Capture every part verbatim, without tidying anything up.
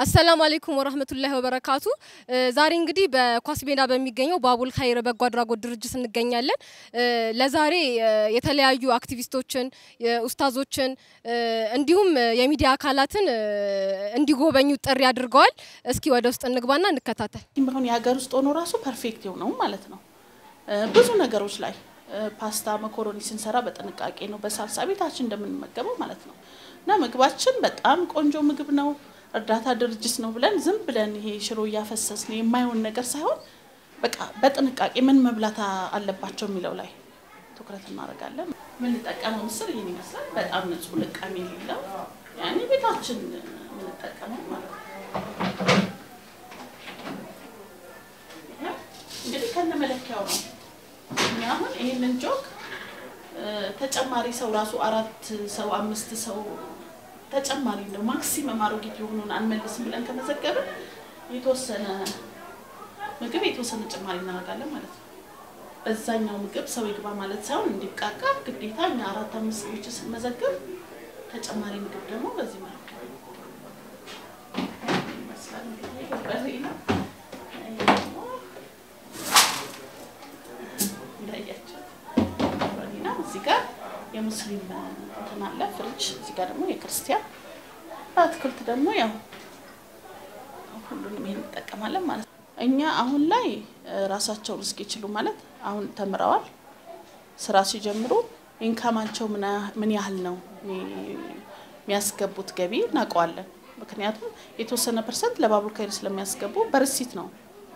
አሰላሙ አለይኩም ወራህመቱላሂ ወበረካቱ ዛሬ እንግዲህ በኳስ ሜዳ በሚገኘው ባቡል ኸይር በጎ አድራጎት ድርጅት እንገኛለን ለዛሬ የተለያዩ አክቲቪስቶችን ኡስታዞችን እንዲሁም የሚዲያ አካላትን እንዲጎበኙ ጥሪ አድርገዋል እስኪ ወደ ውስጥ እንግባና እንከታተል ይሁን ያገር ውስጥ ሆኖ ራሱ ፐርፌክት ነው ማለት ነው ብዙ ነገሮች ላይ ፓስታ መኮሮኒ ስንሰራ በጥንቃቄ ነው በሳልሳ ቤታችን እንደምንመገበው ማለት ነው እና ምግባችን በጣም ቆንጆ ምግብ ነው እርዳታ ድርጅት ነው ብለን ዝም ብለን ይሄ ሽሮ ያፈሰስን የማይሆን ነገር ሳይሆን በቃ በጥንቃቄ ምን መብላት አለባቸው የሚለው ላይ ትኩረት እናደርጋለን ምን ተጠቀመው ምስል ይሄን ይመስላል በጣም ንጹህ ለቃሚ ይላል ያኔ ቤታችን ምን ተጠቀመው ማለት እንግዲህ ከነ መለኪያው ነው ያሁን ይሄንን ጆክ ተጨማሪ ሰው ራሱ አራት ሰው አምስት ሰው ተጨማሪ ነው ማክሲመም አሮጊት ይሆኑን አንመልስም ብለን ከመዘገበ የተወሰነ ምግብ የተወሰነ ጭማሪ እናደርጋለን ማለት ነው በዛኛው ምግብ ሰው ይግባ ማለት ሳይሆን እንዲቃቃ ግዴታ እኛ አራት አምስት ሰዎች ስንመዘገብ ተጨማሪ ምግብ ደግሞ በዚህ ማለት ነው መስላል በሪና እዚህ ጋር የሙስሊም ተናለ ፍሪጅ እዚህ ጋር ደግሞ የክርስቲያን አትክልት ደግሞ ያው ሁሉንም ይሄን ተጠቀማለን ማለት እኛ አሁን ላይ ራሳቸው ሪስክ ይችላሉ ማለት አሁን ተምረዋል ስራ ሲጀምሩ ኢንካማቸው ምን ምን ያህል ነው የሚያስገቡት ገቢ እናቀዋለን ምክንያቱም የተወሰነ ፐርሰንት ለባቡል ኸይር ስለሚያስገቡ በርሲት ነው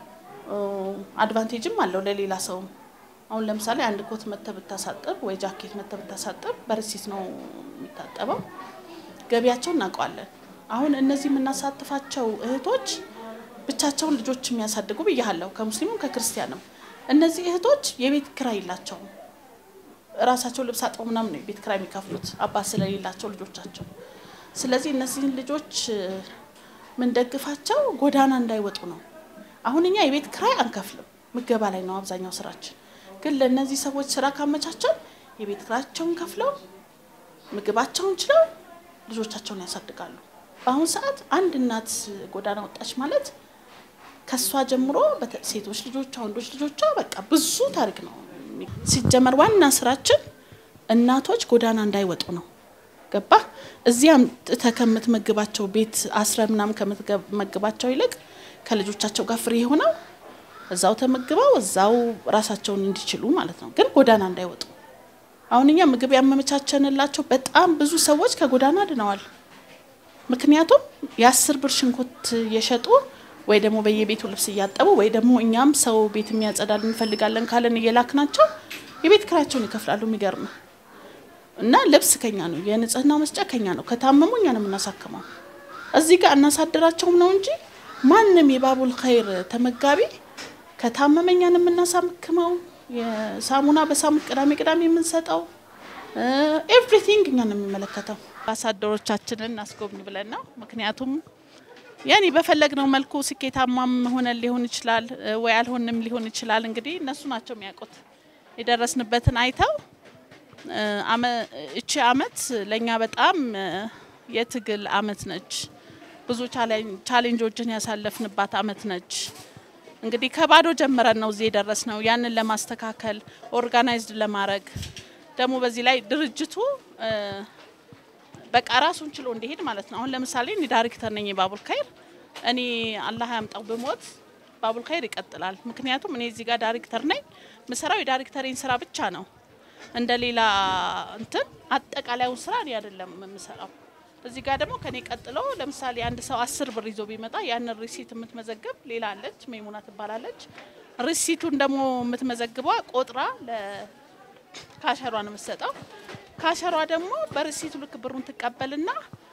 አድቫንቴጅም አለው ለሌላ ሰው አሁን ለምሳሌ አንድ ኮት መተብ ተሳጠብ ወይ ጃኬት መተብ ተሳጠብ በርሲት ነው የሚታጠበው ገቢያቸው እናቀዋለን አሁን እነዚህ ምናሳትፋቸው እህቶች ብቻቸውን ልጆች የሚያሳድጉ በየሃለው ከሙስሊሙም ከክርስቲያንም እነዚህ እህቶች የቤት ክራይ ይላቸው ራሳቸው ልብስ አጥበው ምናምን ነው የቤት ክራይ የሚከፍሉት አባስ ስለሌላቸው ልጆቻቸው ስለዚህ እነዚህን ልጆች ምን ደግፋቸው ጎዳና እንዳይወጡ ነው አሁን እኛ የቤት ክራይ አንከፍልም ምገባ ላይ ነው አብዛኛው ስራችን ግን ለነዚህ ሰዎች ስራ ካመቻቸው የቤት ክራያቸውን ከፍለው ምግባቸውን ችለው ልጆቻቸውን ያሳድጋሉ በአሁን ሰዓት አንድ እናት ጎዳና ወጣች ማለት ከሷ ጀምሮ በሴቶች ልጆቿ ወንዶች ልጆቿ በቃ ብዙ ታሪክ ነው ሲጀመር ዋና ስራችን እናቶች ጎዳና እንዳይወጡ ነው ገባ እዚያም ተከምት መግባቸው ቤት አስረምናም ከመግባቸው ይልቅ ከልጆቻቸው ጋር ፍሪ ሆነው እዛው ተመግበው እዛው ራሳቸውን እንዲችሉ ማለት ነው ግን ጎዳና እንዳይወጡ አሁንኛ ምግብ ያመመቻቸንላቸው በጣም ብዙ ሰዎች ከጎዳና ድነዋል ምክንያቱም የ10 ብር ሽንኩርት የሸጡ ወይ ደግሞ በየቤቱ ልብስ ያጠቡ ወይ ደግሞ እኛም ሰው ቤት የሚያጸዳል እንፈልጋለን ካለን እየላክናቸው የቤት ክራያቸውን ይከፍላሉ የሚገርም እና ልብስ ከኛ ነው የንጽህና መስጫ ከኛ ነው ከታመሙ እኛ ነው እናሳከመው እዚህ ጋር እናሳድራቸውም ነው እንጂ ማንንም የባቡል ኸይር ተመጋቢ ከታመመኛን እናሳክመው የሳሙና በሳሙት ቅዳሜ ቅዳሜ የምንሰጠው ኤቭሪቲንግ እኛን የሚመለከተው አሳደሮቻችንን አስጎብኝ ብለን ነው ምክንያቱም ያኒ በፈለግነው መልኩ ስኬታማም ሆነ ሊሆን ይችላል ወይ አልሆንም ሊሆን ይችላል እንግዲህ እነሱ ናቸው የሚያውቁት የደረስንበትን አይተው አመ እቺ አመት ለኛ በጣም የትግል አመት ነች ብዙ ቻሌንጆችን ያሳለፍንባት አመት ነች እንግዲህ ከባዶ ጀምረን ነው እዚህ ደረስነው ያንን ለማስተካከል ኦርጋናይዝድ ለማድረግ ደሞ በዚህ ላይ ድርጅቱ በቃ ራሱን ችሎ እንዲሄድ ማለት ነው አሁን ለምሳሌ እኔ ዳይሬክተር ነኝ ባቡል ኸይር እኔ አላህ ያምጣው በሞት ባቡል ኸይር ይቀጥላል ምክንያቱም እኔ እዚህ ጋር ዳይሬክተር ነኝ መስራው የዳይሬክተሪን ስራ ብቻ ነው እንደሌላ እንትን አጠቃላይው ስራ እኔ አይደለም የምሰራው እዚህ ጋር ደግሞ ከኔ ቀጥሎ ለምሳሌ አንድ ሰው አስር ብር ይዞ ቢመጣ ያን ሪሲት የምትመዘግብ ሌላ አለች መይሙና ትባላለች ሪሲቱን ደግሞ የምትመዘግበው ቆጥራ ለካሸሯ ነው የምትሰጠው ካሸሯ ደግሞ በሪሲቱ ልክ ብሩን ተቀበልና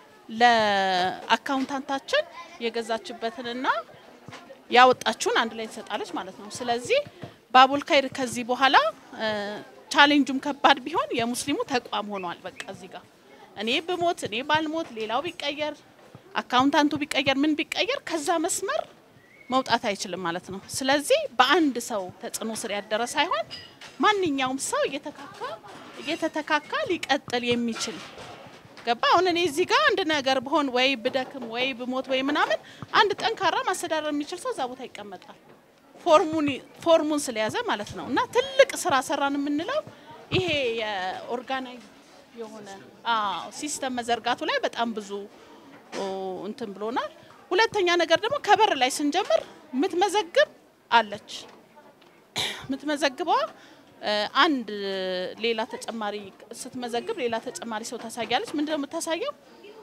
ለአካውንታንታችን የገዛችበትንና ያወጣችውን አንድ ላይ ተሰጣለች ማለት ነው ስለዚህ ባቡል ኸይር ከዚህ በኋላ ቻሌንጁም ከባድ ቢሆን የሙስሊሙ ተቋም ሆኗል በቃ እዚህ ጋር እኔ በሞት እኔ ባልሞት ሌላው ቢቀየር አካውንታንቱ ቢቀየር ምን ቢቀየር ከዛ መስመር መውጣት አይችልም ማለት ነው ስለዚህ በአንድ ሰው ተጽኖ ስር ያደረሰ አይሆን ማንኛውም ሰው እየተካካ እየተተካካ ሊቀጥል የሚችል ገባ አሁን እኔ እዚህ ጋር አንድ ነገር በሆን ወይ ብደክም ወይ በሞት ወይ ምናምን አንድ ጠንካራ ማስተዳደር የሚችል ሰው እዛ ቦታ ይቀመጣል ፎርሙን ፎርሙን ስለያዘ ማለት ነው እና ትልቅ ስራ ሰራን የምንለው ይሄ የኦርጋናይዝ የሆነ አዎ ሲስተም መዘርጋቱ ላይ በጣም ብዙ እንትን ብሎናል ሁለተኛ ነገር ደግሞ ከበር ላይ ስንጀምር ምትመዘግብ አለች ምትመዘግበው አንድ ሌላ ተጨማሪ ስትመዘግብ ሌላ ተጨማሪ ሰው ታሳያለች ምንድነው የምታሳየው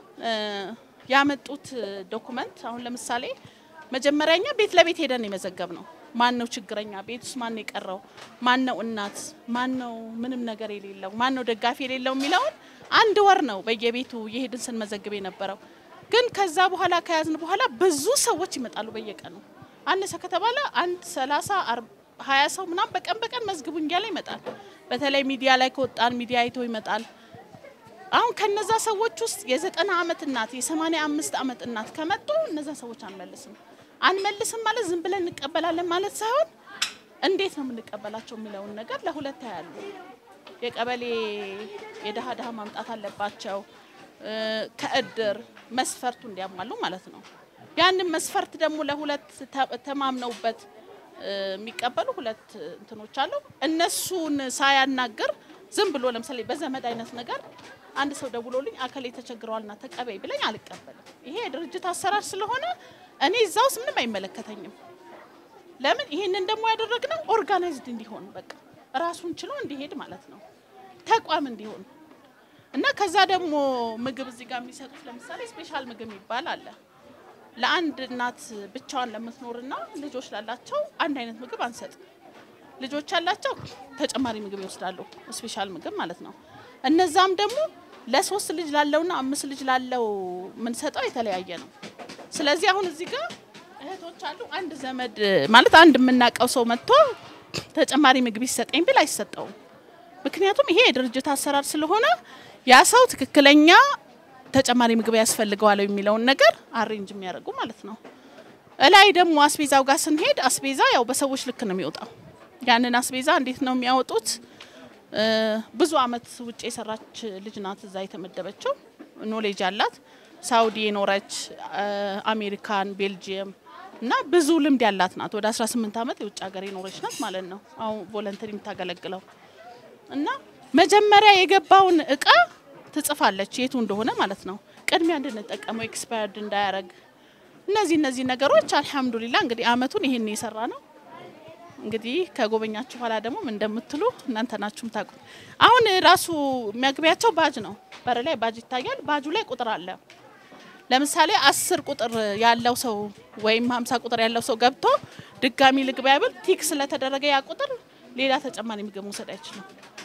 ያመጡት ዶክመንት አሁን ለምሳሌ መጀመሪያኛ ቤት ለቤት ሄደን የመዘገብ ነው ማን ነው ችግረኛ ቤትስ ማን ነው የቀረው ማን ነው እናት ማን ነው ምንም ነገር የሌለው ማን ነው ደጋፊ የሌለው የሚለው አንድ ወር ነው በየቤቱ የሄድን ስንመዘግብ የነበረው ግን ከዛ በኋላ ከያዝን በኋላ ብዙ ሰዎች ይመጣሉ በየቀኑ አንሰ ከተባለ አንድ ሰላሳ ሃያ ሰው ምናም በቀን በቀን መዝግቡኝ ያለ ይመጣል በተለይ ሚዲያ ላይ ከወጣን ሚዲያ አይቶ ይመጣል አሁን ከነዛ ሰዎች ውስጥ የ90 አመት እናት የ85 አመት እናት ከመጡ እነዛ ሰዎች አንመልስም አንመልስም ማለት ዝም ብለን እንቀበላለን ማለት ሳይሆን እንዴት ነው የምንቀበላቸው የሚለውን ነገር ለሁለት ያያሉ የቀበሌ የደሃ ደሃ ማምጣት አለባቸው ከእድር መስፈርቱ እንዲያሟሉ ማለት ነው ያንን መስፈርት ደግሞ ለሁለት ተማምነውበት የሚቀበሉ ሁለት እንትኖች አሉ እነሱን ሳያናገር ዝም ብሎ ለምሳሌ በዘመድ አይነት ነገር አንድ ሰው ደውሎልኝ አከለ ተቸግሯልና ተቀበይ ብለኝ አልቀበልም ይሄ ድርጅት አሰራር ስለሆነ እኔ እዛውስ ምንም አይመለከተኝም ለምን ይሄንን ደግሞ ያደረግነው ኦርጋናይዝድ እንዲሆን በቃ ራሱን ችሎ እንዲሄድ ማለት ነው ተቋም እንዲሆን እና ከዛ ደግሞ ምግብ እዚህ ጋር የሚሰጡት ለምሳሌ ስፔሻል ምግብ ይባል አለ ለአንድ እናት ብቻዋን ለምትኖርና ልጆች ላላቸው አንድ አይነት ምግብ አንሰጥ ልጆች ያላቸው ተጨማሪ ምግብ ይወስዳሉ ስፔሻል ምግብ ማለት ነው እነዛም ደግሞ ለሶስት ልጅ ላለውና አምስት ልጅ ላለው ምን ሰጠው የተለያየ ነው ስለዚህ አሁን እዚህ ጋር እህቶች አሉ አንድ ዘመድ ማለት አንድ የምናቀው ሰው መጥቶ ተጨማሪ ምግብ ይሰጠኝ ቢል አይሰጠው ምክንያቱም ይሄ የድርጅት አሰራር ስለሆነ ያ ሰው ትክክለኛ ተጨማሪ ምግብ ያስፈልገዋል የሚለውን ነገር አሬንጅ የሚያደርጉ ማለት ነው እላይ ደግሞ አስቤዛው ጋር ስንሄድ አስቤዛ ያው በሰዎች ልክ ነው የሚወጣው ያንን አስቤዛ እንዴት ነው የሚያወጡት ብዙ አመት ውጪ የሰራች ልጅ ናት እዛ የተመደበችው ኖሌጅ አላት ሳውዲ ኖረች አሜሪካን ቤልጂየም እና ብዙ ልምድ ያላት ናት ወደ አስራ ስምንት አመት የውጭ ሀገር የኖረች ናት ማለት ነው አሁን ቮለንተሪ የምታገለግለው እና መጀመሪያ የገባውን እቃ ትጽፋለች የቱ እንደሆነ ማለት ነው ቀድሚያ እንድንጠቀመው ኤክስፓየርድ እንዳያረግ እነዚህ እነዚህ ነገሮች አልহামዱሊላህ እንግዲህ አመቱን ይሄን የሰራ ነው እንግዲህ ከጎበኛችሁ ኋላ ደግሞ ምን እንደምትሉ እናንተ ናችሁም ታቁ አሁን ራሱ የሚያግቢያቸው ባጅ ነው በር ላይ ባጅ ይታያል ባጁ ላይ ቁጥር አለ ለምሳሌ አስር ቁጥር ያለው ሰው ወይም ሃምሳ ቁጥር ያለው ሰው ገብቶ ድጋሚ ልግባ ብል ቲክ ስለተደረገ ያ ቁጥር ሌላ ተጨማሪ ምግብ መውሰድ አይችልም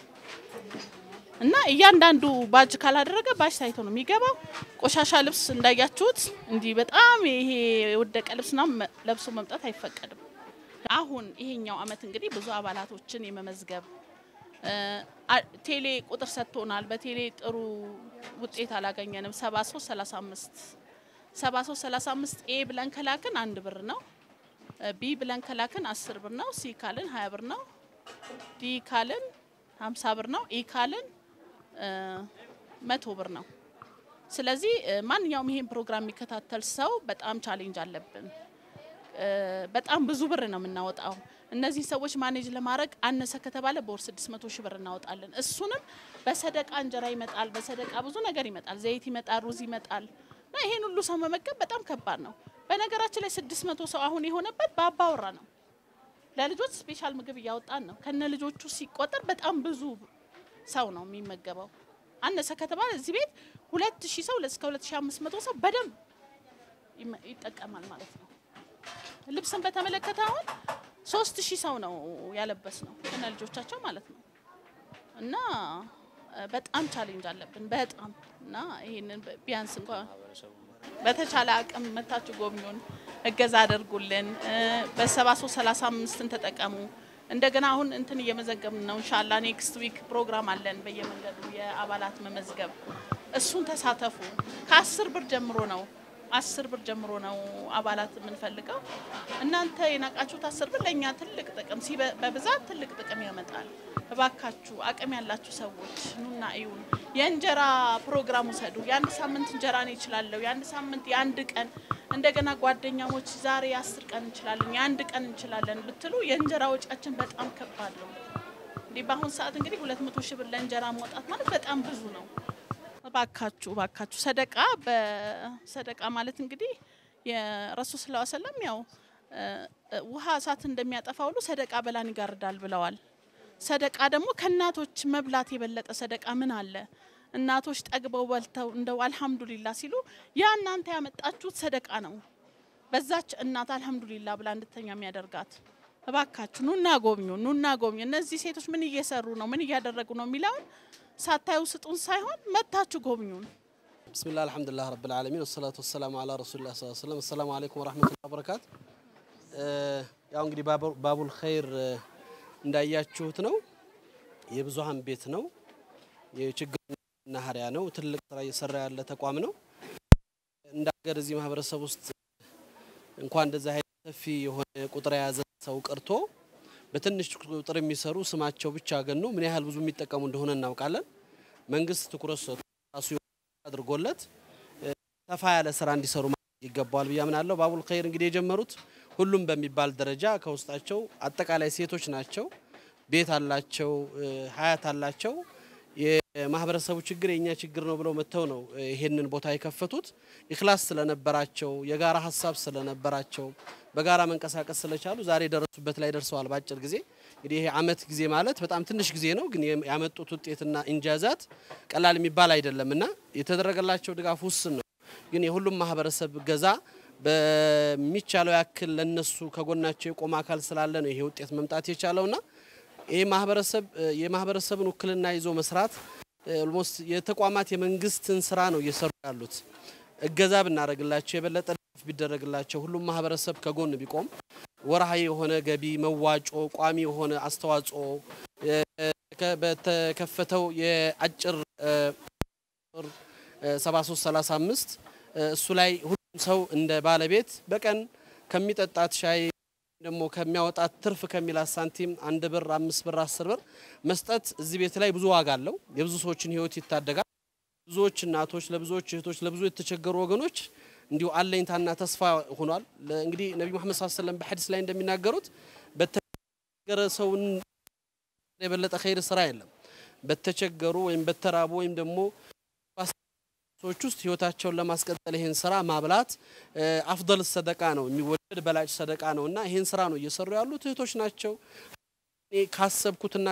እና እያንዳንዱ ባጅ ካላደረገ ባጅ ሳይቶ ነው የሚገባው ቆሻሻ ልብስ እንዳያችሁት እንዲ በጣም ይሄ ወደቀ ልብስና ለብሶ መምጣት አይፈቀድም አሁን ይሄኛው አመት እንግዲህ ብዙ አባላቶችን የመመዝገብ ቴሌ ቁጥር ሰጥቶናል በቴሌ ጥሩ ውጤት አላገኘንም ሰባ ሶስት ሰላሳ አምስት ሰባ ሶስት ሰላሳ አምስት ኤ ብለን ከላከን አንድ ብር ነው ቢ ብለን ከላከን አስር ብር ነው ሲ ካልን ሃያ ብር ነው ዲ ካልን ሃምሳ ብር ነው ኢ ካልን መቶ ብር ነው ስለዚህ ማንኛውም ይሄን ፕሮግራም የሚከታተል ሰው በጣም ቻሌንጅ አለብን በጣም ብዙ ብር ነው የምናወጣው እነዚህ ሰዎች ማኔጅ ለማድረግ አነሰ ከተባለ በወር ስድስት መቶ ሺህ ብር እናወጣለን እሱንም በሰደቃ እንጀራ ይመጣል በሰደቃ ብዙ ነገር ይመጣል ዘይት ይመጣል ሩዝ ይመጣል እና ይሄን ሁሉ ሰው መመገብ በጣም ከባድ ነው በነገራችን ላይ ስድስት መቶ ሰው አሁን የሆነበት ባባወራ ነው ለልጆች ስፔሻል ምግብ ያወጣን ነው ከነ ልጆቹ ሲቆጠር በጣም ብዙ ሰው ነው የሚመገበው አነሰ ከተባለ እዚህ ቤት ሁለት ሺህ ሰው ለስከ ሁለት ሺህ አምስት መቶ ሰው በደም ይጠቀማል ማለት ነው ልብስን በተመለከተ አሁን ሶስት ሺህ ሰው ነው ያለበስ ነው ከነ ልጆቻቸው ማለት ነው እና በጣም ቻሌንጅ አለብን በጣም እና ይሄንን ቢያንስ እንኳን በተቻለ አቅም መታችሁ ጎብኙን እገዛ አድርጉልን በ73 ሰላሳ አምስት ተጠቀሙ እንደገና አሁን እንትን እየመዘገብን ነው ኢንሻአላህ ኔክስት ዊክ ፕሮግራም አለን በየመንገዱ የአባላት መመዝገብ እሱን ተሳተፉ ከ10 ብር ጀምሮ ነው አስር ብር ጀምሮ ነው አባላት የምንፈልገው እናንተ የናቃችሁት አስር ብር ለኛ ትልቅ ጥቅም በብዛት ትልቅ ጥቅም ያመጣል እባካችሁ አቅም ያላችሁ ሰዎች ኑና እዩን የእንጀራ ፕሮግራም ወሰዱ የአንድ ሳምንት እንጀራ ነው ይችላል የአንድ ሳምንት የአንድ ቀን እንደገና ጓደኛሞች ዛሬ አስር ቀን እንችላለን የአንድ ቀን እንችላለን ብትሉ የእንጀራ ወጫችን በጣም ከባድ ነው እንዴ ባሁን ሰዓት እንግዲህ ሁለት መቶ ሺህ ብር ለእንጀራ ማውጣት ማለት በጣም ብዙ ነው ባካችሁ ባካችሁ ሰደቃ በሰደቃ ማለት እንግዲህ የረሱል ሰለላሁ ዐለይሂ ወሰለም ያው ውሃ እሳት እንደሚያጠፋ ሁሉ ሰደቃ በላን ይጋርዳል ብለዋል ሰደቃ ደግሞ ከናቶች መብላት የበለጠ ሰደቃ ምን አለ እናቶች ጠግበው በልተው እንደው አልহামዱሊላህ ሲሉ ያ እናንተ ያመጣችሁት ሰደቃ ነው በዛች እናት አልহামዱሊላህ ብላ እንድተኛ የሚያደርጋት እባካችሁ ኑና ጎብኙ ኑና ጎብኙ እነዚህ ሴቶች ምን እየሰሩ ነው ምን እያደረጉ ነው ሚላው ሳታዩ ስጡን ሳይሆን መታችሁ ጎብኙን بسم الله الحمد لله رب العالمين والصلاه والسلام على رسول الله صلى الله عليه وسلم السلام عليكم ورحمه الله وبركاته ያው እንግዲህ ባቡል ኸይር እንዳያችሁት ነው የብዙሃን ቤት ነው የችግርና ሀሪያ ነው ትልቅ ስራ እየሰራ ያለ ተቋም ነው እንዳገር እዚህ ማህበረሰብ ውስጥ እንኳን እንደዛ ሰፊ የሆነ ቁጥር ያዘ ሰው ቀርቶ በትንሽ ቁጥር የሚሰሩ ስማቸው ብቻ ገኑ ምን ያህል ብዙ የሚጠቀሙ እንደሆነ እናውቃለን መንግስት ትኩረት ሰጥቶ ራሱ አድርጎለት ሰፋ ያለ ስራ እንዲሰሩ ይገባዋል በያምናለው ባቡል ኸይር እንግዲህ የጀመሩት ሁሉም በሚባል ደረጃ ከውስጣቸው አጠቃላይ ሴቶች ናቸው ቤት አላቸው ሀያት አላቸው የማህበረሰቡ ችግር የኛ ችግር ነው ብለው መተው ነው ይሄንን ቦታ የከፈቱት ኢኽላስ ስለነበራቸው የጋራ ሐሳብ ስለነበራቸው በጋራ መንቀሳቀስ ስለቻሉ ዛሬ ደረሱበት ላይ ደርሰዋል ባጭር ጊዜ እንግዲህ ይሄ አመት ጊዜ ማለት በጣም ትንሽ ጊዜ ነው ግን ያመጡት ውጤትና እንጃዛት ቀላል የሚባል አይደለምና የተደረገላቸው ድጋፍ ውስን ነው ግን የሁሉም ማህበረሰብ ገዛ በሚቻለው ያክል ለነሱ ከጎናቸው የቆመ አካል ስላለ ነው ይሄ ውጤት መምጣት የቻለውና ይሄ ማህበረሰብ የማህበረሰብን ወክልና ይዞ መስራት ኦልሞስት የተቋማት የመንግስትን ስራ ነው እየሰሩ ያሉት እገዛ ብናረግላቸው የበለጠ ቢደረግላቸው ሁሉም ማህበረሰብ ከጎን ቢቆም ወራሃይ የሆነ ገቢ መዋጮ ቋሚ የሆነ አስተዋጽኦ በተከፈተው የአጭር ሰባ ሶስት ሰላሳ አምስት እሱ ላይ ሁሉም ሰው እንደ ባለቤት በቀን ከሚጠጣት ሻይ ደሞ ከሚያወጣት ትርፍ ከሚላስ ሳንቲም አንድ ብር አምስት ብር አስር ብር መስጠት እዚህ ቤት ላይ ብዙ ዋጋ አለው የብዙ ሰዎችን ህይወት ይታደጋል ብዙዎች እናቶች ለብዙዎች እህቶች ለብዙ የተቸገሩ ወገኖች እንዲው አለኝታና ተስፋ ሆኗል እንግዲህ ነብዩ መሐመድ ሰለላሁ ዐለይሂ ወሰለም በሐዲስ ላይ እንደሚናገሩት በተቸገረ ሰውን የበለጠ ኸይር ስራ የለም በተቸገሩ ወይም በተራቡ ወይም ደሞ ሰዎች ውስጥ ህይወታቸውን ለማስቀጠል ይሄን ስራ ማብላት አፍضل ሰደቃ ነው የሚወደድ በላጭ ሰደቃ ነውና ይሄን ስራ ነው እየሰሩ ያሉት እህቶች ናቸው እኔ ካሰብኩትና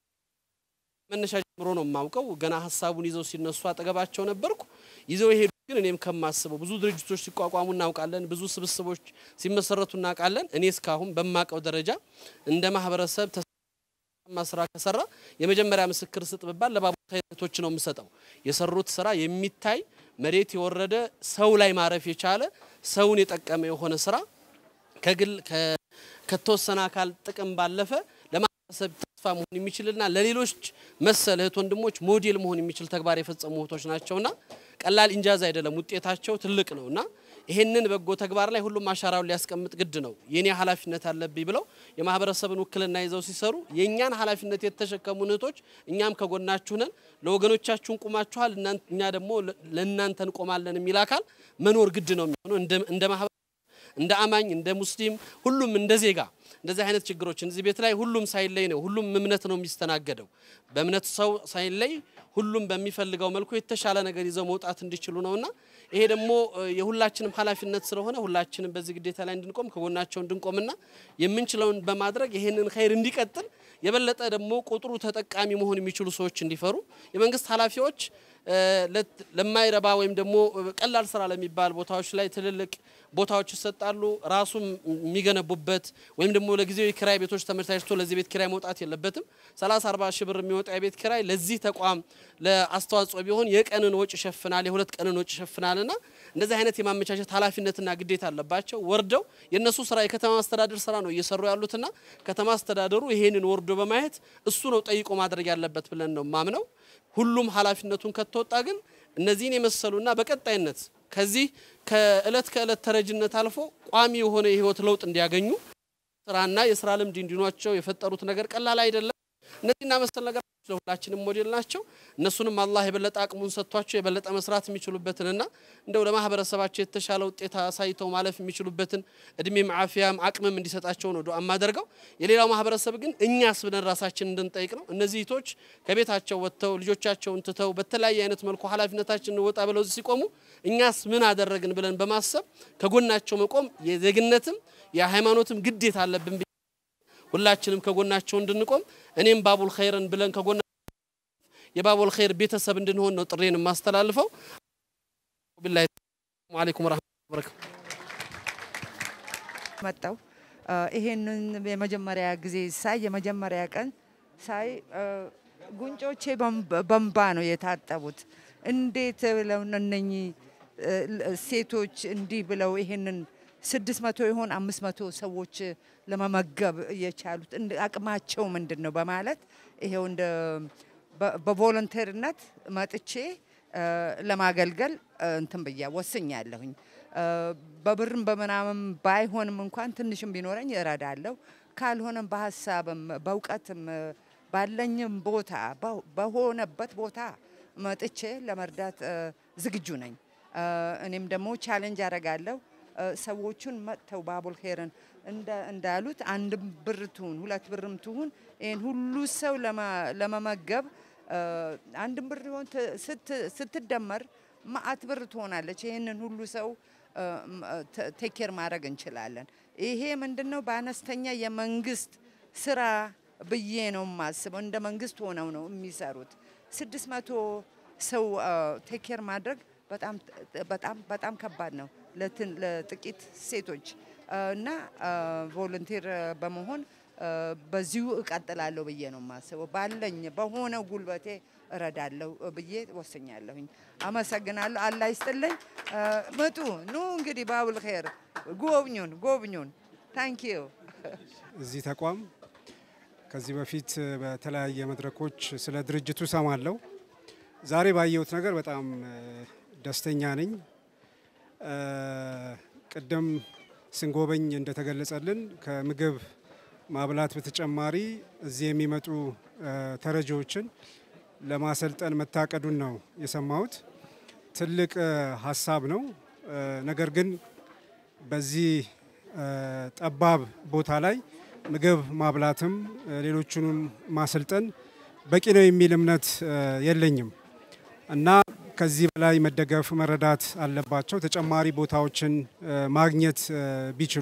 ከመነሻ ጀምሮ ነው ማውቀው ገና ሐሳቡን ይዘው ሲነሱ አጠገባቸው ነበርኩ ይዘው ይሄዱ ግን እኔም ከማስበው ብዙ ድርጅቶች ሲቋቋሙ እናውቃለን ብዙ ስብስቦች ሲመሰረቱ እናውቃለን እኔ እስካሁን በማቀው ደረጃ እንደ ማህበረሰብ ማስራ ከሰራ የመጀመሪያ ምስክር ስጥ በባል ለባቡል ኸይሮች ነው የምሰጠው የሰሩት ስራ የሚታይ መሬት የወረደ ሰው ላይ ማረፍ የቻለ ሰውን የጠቀመ የሆነ ስራ ከግል ከተወሰነ አካል ጥቅም ባለፈ ለማህበረሰብ ተስፋ መሆን የሚችልና ለሌሎች መሰል እህት ወንድሞች ሞዴል መሆን የሚችል ተግባር የፈጸሙ እህቶች ናቸውና ቀላል እንጃዝ አይደለም ውጤታቸው ትልቅ ነውና ይሄንን በጎ ተግባር ላይ ሁሉም አሻራውን ሊያስቀምጥ ግድ ነው የኔ ሐላፊነት አለብኝ ብለው የማህበረሰብን ወክልና ይዘው ሲሰሩ የኛን ሐላፊነት የተሸከሙ እህቶች እኛም ከጎናችሁ ነን ለወገኖቻችሁን ቁማችኋል እኛ ደግሞ ለእናንተ እንቆማለን የሚላካል መኖር ግድ ነው የሚሆነው እንደ እንደ ማህበረሰብ እንደ አማኝ እንደ ሙስሊም ሁሉም እንደ ዜጋ እንደዚህ አይነት ችግሮች እዚህ ቤት ላይ ሁሉም ሳይለይ ነው ሁሉም እምነት ነው የሚስተናገደው በእምነት ሰው ሳይለይ ሁሉም በሚፈልገው መልኩ የተሻለ ነገር ይዘው መውጣት እንዲችሉ ነውና ይሄ ደግሞ የሁላችንም ሐላፊነት ስለሆነ ሁላችንም በዚህ ግዴታ ላይ እንድንቆም ከጎናቸው እንድንቆምና የምንችለውን በማድረግ ይሄንን ኸይር እንዲቀጥል የበለጠ ደግሞ ቁጥሩ ተጠቃሚ መሆን የሚችሉ ሰዎች እንዲፈሩ የመንግስት ሐላፊዎች ለማይረባ ወይም ደግሞ ቀላል ስራ ለሚባል ቦታዎች ላይ ትልልቅ ቦታዎች ይሰጣሉ ራሱም የሚገነቡበት ወይም ደግሞ ለጊዜው የኪራይ ቤቶች ተመርታይቶ ለዚህ ቤት ኪራይ መውጣት የለበትም ሰላሳ አርባ ሺህ ብር የሚወጣ የቤት ኪራይ ለዚህ ተቋም ለአስተዋጽኦ ቢሆን የቀንን ወጪ ሸፍናል የሁለት ቀንን ወጪ ሸፍናልና እንደዚህ አይነት የማመቻቸት ሐላፊነትና ግዴታ አለባቸው ወርደው የነሱ ስራ የከተማ አስተዳደር ስራ ነው እየሰሩ ያሉትና ከተማ አስተዳደሩ ይሄንን ወርዶ በማየት እሱ ነው ጠይቆ ማድረግ ያለበት ብለን ነው ማምነው ሁሉም ሐላፊነቱን ከተወጣ ግን እነዚህን የመሰሉና በቀጣይነት ከዚህ ከእለት ከእለት ተረጅነት አልፎ ቋሚ የሆነ የህይወት ለውጥ እንዲያገኙ ስራና የስራ ልምድ እንዲኖራቸው የፈጠሩት ነገር ቀላል አይደለም እነዚህና መሰል ነገር ለሁላችንም ሞዴል ናቸው እነሱንም አላህ የበለጠ አቅሙን ሰጥቷቸው የበለጠ መስራት የሚችሉበትንና እንደው ለማህበረሰባቸው የተሻለ ውጤት አሳይተው ማለፍ የሚችሉበትን እድሜም አፍያም አቅምም እንዲሰጣቸው ነው ዱዓ ማደርገው የሌላው ማህበረሰብ ግን እኛስ ብለን ራሳችን እንድንጠይቅ ነው እነዚህ ቶች ከቤታቸው ወጥተው ልጆቻቸውን ትተው በተለያየ አይነት መልኩ ኃላፊነታችንን ወጣ ብለው ሲቆሙ እኛስ ምን አደረግን ብለን በማሰብ ከጎናቸው መቆም የዜግነትም የሃይማኖትም ግዴታ አለብን ሁላችንም ከጎናቸው እንድንቆም እኔም ባቡል ኸይርን ብለን ከጎና የባቡል ኸይር ቤተሰብ እንድንሆን ነው ጥሬን ማስተላልፈው ቢላሂ ወአለይኩም ወራህመቱላሂ ወበረካቱ መጣው ይሄንን የመጀመሪያ ጊዜ ሳይ የመጀመሪያ ቀን ሳይ ጉንጮቼ በእንባ ነው የታጠቡት እንዴት ብለው እነኚህ ሴቶች እንዲህ ብለው ይሄንን ስድስት መቶ ይሆን አምስት መቶ ሰዎች ለመመገብ የቻሉት አቅማቸው ምንድነው በማለት ይሄው እንደ በቮለንተርነት መጥቼ ለማገልገል እንትን በያ ወስኛለሁኝ በብርም በመናም ባይሆንም እንኳን ትንሽም ቢኖረኝ እረዳለሁ ካልሆነም በሐሳብም በእውቀትም ባለኝም ቦታ በሆነበት ቦታ መጥቼ ለመርዳት ዝግጁ ነኝ እኔም ደግሞ ቻሌንጅ አደርጋለሁ ሰዎችን መጥተው ባቡል ኸይርን እንዳሉት አንድ ብር ትሁን ሁለት ብርም ትሁን ይሄን ሁሉ ሰው ለመመገብ አንድ ብር ይሆን ስትደመር ማአት ብር ትሆናለች ይሄንን ሁሉ ሰው ቴክ ኬር ማድረግ እንችላለን ይሄ ምንድነው በአነስተኛ የመንግስት ስራ ብዬ ነው ማስበው እንደ መንግስት ሆነው ነው የሚሰሩት ስድስት መቶ ሰው ቴክ ኬር ማድረግ በጣም በጣም በጣም ከባድ ነው ለጥቂት ሴቶች እና ቮለንቲር በመሆን በዚሁ እቀጥላለሁ ብዬ ነው ማስበው ባለኝ በሆነ ጉልበቴ እረዳለሁ ብዬ ወስኛለሁኝ አመሰግናለሁ አላህ ይስጥልኝ መጡ ኑ እንግዲህ ባቡል ኸይር ጎብኙን ጎብኙን ታንክ ዩ እዚህ ተቋም ከዚህ በፊት በተለያየ መድረኮች ስለ ድርጅቱ ሰማለሁ ዛሬ ባየሁት ነገር በጣም ደስተኛ ነኝ ቀደም ስንጎበኝ እንደተገለጸልን ከምግብ ማብላት በተጨማሪ እዚህ የሚመጡ ተረጂዎችን ለማሰልጠን መታቀዱን ነው የሰማሁት ትልቅ ሐሳብ ነው ነገር ግን በዚህ ጠባብ ቦታ ላይ ምግብ ማብላትም ሌሎቹንም ማሰልጠን በቂ ነው የሚል እምነት የለኝም እና ከዚህ በላይ መደገፍ መረዳት አለባቸው ተጨማሪ ቦታዎችን ማግኘት ቢችሉ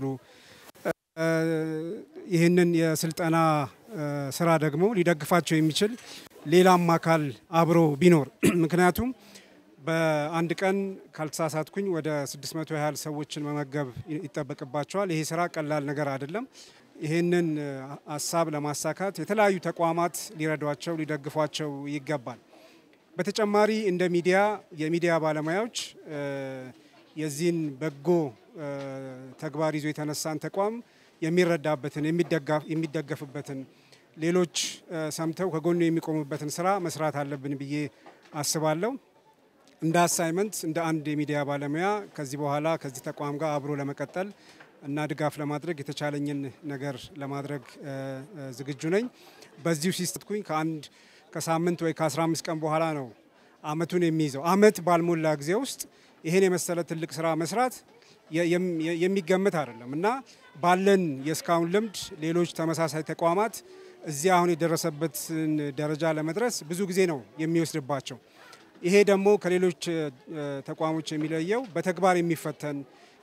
ይሄንን የስልጠና ስራ ደግሞ ሊደግፋቸው የሚችል ሌላም አካል አብሮ ቢኖር ምክንያቱም በአንድ ቀን ካልተሳሳትኩኝ ወደ ስድስት መቶ ያህል ሰዎችን መመገብ ይጠበቅባቸዋል ይሄ ስራ ቀላል ነገር አይደለም ይሄንን ሐሳብ ለማሳካት የተለያዩ ተቋማት ሊረዷቸው ሊደግፏቸው ይገባል በተጨማሪ እንደ ሚዲያ የሚዲያ ባለሙያዎች የዚህን በጎ ተግባር ይዞ የተነሳን ተቋም የሚረዳበትን የሚደገፍበትን ሌሎች ሰምተው ከጎኑ የሚቆሙበትን ስራ መስራት አለብን ብዬ አስባለሁ እንደ አሳይመንት እንደ አንድ የሚዲያ ባለሙያ ከዚህ በኋላ ከዚህ ተቋም ጋር አብሮ ለመቀጠል እና ድጋፍ ለማድረግ የተቻለኝን ነገር ለማድረግ ዝግጁ ነኝ በዚሁ ሲስተትኩኝ ከአንድ ከሳምንት ወይ ከ15 ቀን በኋላ ነው አመቱን የሚይዘው አመት ባልሞላ ጊዜ ውስጥ ይሄን የመሰለ ትልቅ ስራ መስራት የሚገመት አይደለም እና ባለን የስካውን ልምድ ሌሎች ተመሳሳይ ተቋማት እዚህ አሁን የደረሰበትን ደረጃ ለመድረስ ብዙ ጊዜ ነው የሚወስድባቸው ይሄ ደግሞ ከሌሎች ተቋሞች የሚለየው በተግባር የሚፈተን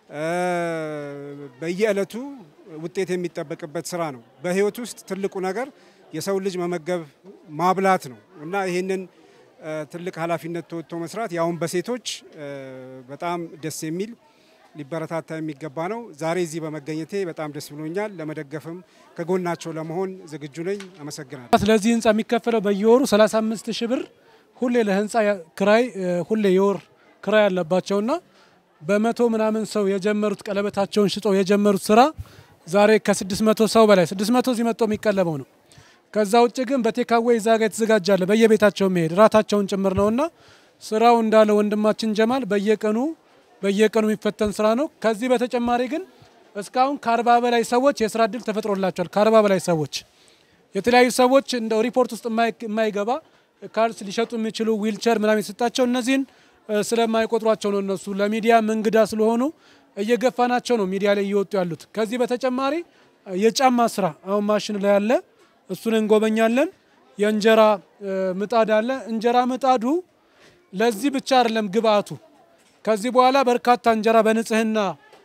በየዕለቱ ውጤት የሚጠበቅበት ስራ ነው በህይወት ውስጥ ትልቁ ነገር የሰው ልጅ መመገብ ማብላት ነው እና ይሄንን ትልቅ ኃላፊነት ተወጥቶ መስራት ያውን በሴቶች በጣም ደስ የሚል ሊበረታታ የሚገባ ነው ዛሬ እዚህ በመገኘቴ በጣም ደስ ብሎኛል ለመደገፍም ከጎናቸው ለመሆን ዝግጁ ነኝ አመሰግናለሁ ስለዚህ ህንጻ የሚከፈለው በየወሩ ሰላሳ አምስት ሺህ ብር ሁሌ ለህንጻ ክራይ ሁሌ የወር ክራይ አለባቸውና በመቶ ምናምን ሰው የጀመሩት ቀለበታቸውን ሽጠው የጀመሩት ስራ ዛሬ ከ600 ሰው በላይ ስድስት መቶ እዚህ መጥቶ የሚቀለበው ነው ከዛ ውጭ ግን በቴካዌይ ዛጋ የተዘጋጃለ በየቤታቸው መሄድ ራታቸውን ጭምር ነውና ስራው እንዳለ ወንድማችን ጀማል በየቀኑ በየቀኑ የሚፈተን ስራ ነው። ከዚህ በተጨማሪ ግን እስካሁን ከአርባ በላይ ሰዎች የስራ እድል ተፈጥሮላቸዋል። ከአርባ በላይ ሰዎች የተለያዩ ሰዎች እንደ ሪፖርት ውስጥ የማይገባ ካልስ ሊሸጡ የሚችሉ ዊልቸር ምናምን ይሰጣቸው እነዚህን ስለማይቆጥሯቸው ነው እነሱ ለሚዲያ መንግዳ ስለሆኑ እየገፋናቸው ነው ሚዲያ ላይ እየወጡ ያሉት። ከዚህ በተጨማሪ የጫማ ስራ አሁን ማሽን ላይ ያለ እሱን እንጎበኛለን። የእንጀራ ምጣድ አለ። እንጀራ ምጣዱ ለዚህ ብቻ አይደለም ግብአቱ። ከዚህ በኋላ በርካታ እንጀራ በንጽህና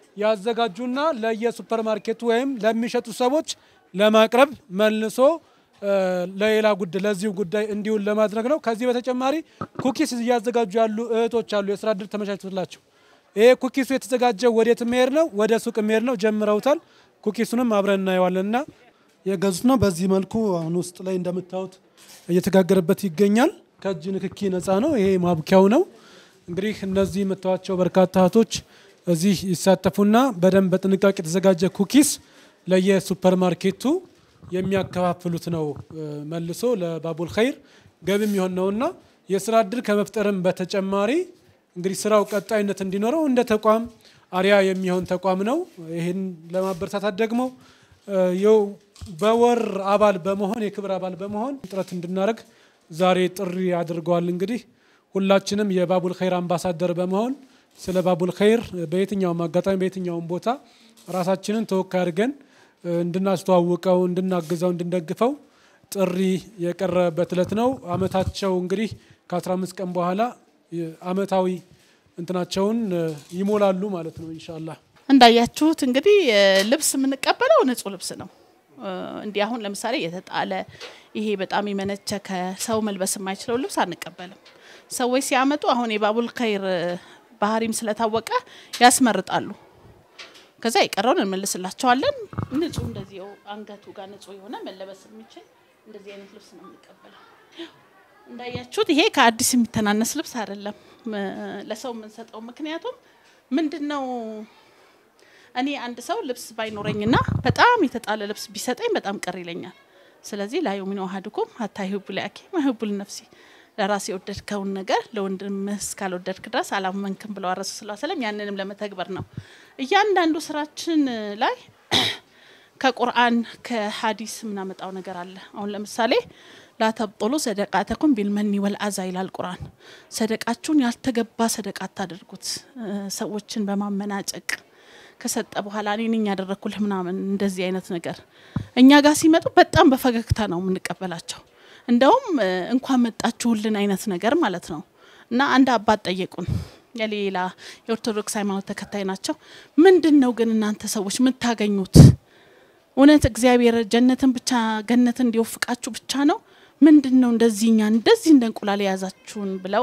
ያዘጋጁና ለየሱፐርማርኬቱ ወይም ለሚሸጡ ሰዎች ለማቅረብ መልሶ ለሌላ ጉዳይ ለዚህ ጉዳይ እንዲውል ለማድረግ ነው። ከዚህ በተጨማሪ ኩኪስ እያዘጋጁ ያሉ እህቶች አሉ የስራ እድል ተመቻችቶላቸው። ይሄ ኩኪሱ የተዘጋጀው ወዴት መሄድ ነው? ወደ ሱቅ መሄድ ነው። ጀምረውታል። ኩኪሱንም አብረን እናየዋለንና የገዙት ነው። በዚህ መልኩ አሁን ውስጥ ላይ እንደምታዩት እየተጋገረበት ይገኛል። ከእጅ ንክኪ ነፃ ነው። ይሄ ማብኪያው ነው። እንግዲህ እነዚህ የምታዩቸው በርካታ እህቶች እዚህ ይሳተፉና በደንብ በጥንቃቄ የተዘጋጀ ኩኪስ ለየሱፐርማርኬቱ የሚያከፋፍሉት ነው። መልሶ ለባቡል ኸይር ገቢም ይሆን ነውና የስራ እድል ከመፍጠርም በተጨማሪ እንግዲህ ስራው ቀጣይነት እንዲኖረው እንደ ተቋም አሪያ የሚሆን ተቋም ነው። ይሄን ለማበረታታት ደግሞ የው በወር አባል በመሆን የክብር አባል በመሆን ጥረት እንድናደርግ ዛሬ ጥሪ አድርገዋል። እንግዲህ ሁላችንም የባቡል ኸይር አምባሳደር በመሆን ስለ ባቡል ኸይር በየትኛውም አጋጣሚ በየትኛውም ቦታ ራሳችንን ተወካይ አድርገን እንድናስተዋውቀው እንድናግዘው እንድንደግፈው ጥሪ የቀረበበት ዕለት ነው። አመታቸው እንግዲህ ከ15 ቀን በኋላ አመታዊ እንትናቸውን ይሞላሉ ማለት ነው ኢንሻአላህ። እንዳያችሁት እንግዲህ ልብስ የምንቀበለው ንጹህ ልብስ ነው። እንዲህ አሁን ለምሳሌ የተጣለ ይሄ በጣም የመነቸከ ሰው መልበስ የማይችለው ልብስ አንቀበልም። ሰዎች ሲያመጡ አሁን የባቡል ኸይር ባህሪም ስለታወቀ ያስመርጣሉ። ከዛ ይቀረውን እንመልስላቸዋለን። ንጹህ እንደዚህ አንገቱ ጋር ንጹህ የሆነ መለበስ የሚችል እንደዚህ አይነት ልብስ ነው የምንቀበለው። እንዳያችሁት ይሄ ከአዲስ የሚተናነስ ልብስ አይደለም ለሰው የምንሰጠው። ምክንያቱም ምንድነው እኔ አንድ ሰው ልብስ ባይኖረኝና በጣም የተጣለ ልብስ ቢሰጠኝ በጣም ቀር ይለኛል። ስለዚህ لا يؤمن أحدكم حتى يحب لأخيه ما يحب لنفسه ለራስ የወደድከውን ነገር ለወንድምህ ካልወደድክ ድረስ አላመንክም ብለው ረሱል ሰለላሁ ዐለይሂ ወሰለም ያንንም ለመተግበር ነው። እያንዳንዱ ስራችን ላይ ከቁርአን ከሐዲስ ምናመጣው ነገር አለ። አሁን ለምሳሌ لا تبطلوا صدقاتكم بالمن والأذى إلى القرآن صدقاتكم ያልተገባ صدقة አታድርጉት ሰዎችን በማመናጨቅ ከሰጠ በኋላ እኔ ነኝ ያደረኩልህ ምናምን እንደዚህ አይነት ነገር እኛ ጋር ሲመጡ በጣም በፈገግታ ነው የምንቀበላቸው። እንደውም እንኳን መጣችሁልን አይነት ነገር ማለት ነው። እና አንድ አባት ጠየቁን የሌላ የኦርቶዶክስ ሃይማኖት ተከታይ ናቸው። ምንድነው ግን እናንተ ሰዎች የምታገኙት? እውነት እግዚአብሔር ጀነትን ብቻ ገነትን እንዲወፍቃችሁ ብቻ ነው? ምንድነው እንደዚህኛ እንደዚህ እንደንቁላል ያዛችሁን ብለው